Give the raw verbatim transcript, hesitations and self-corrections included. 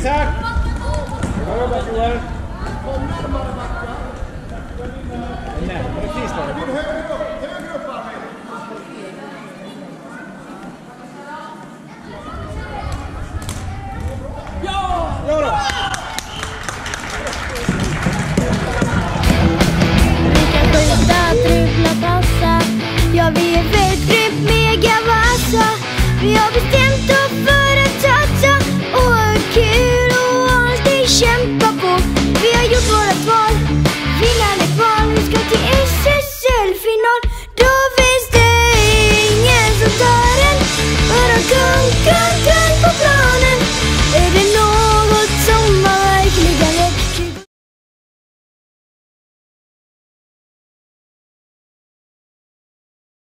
Isak! Bra jobbat Joel! Nej, precis där. Ja! Ja då! Dribbla, passa. Ja, vi är väldigt mega vassa. Vi har bestämt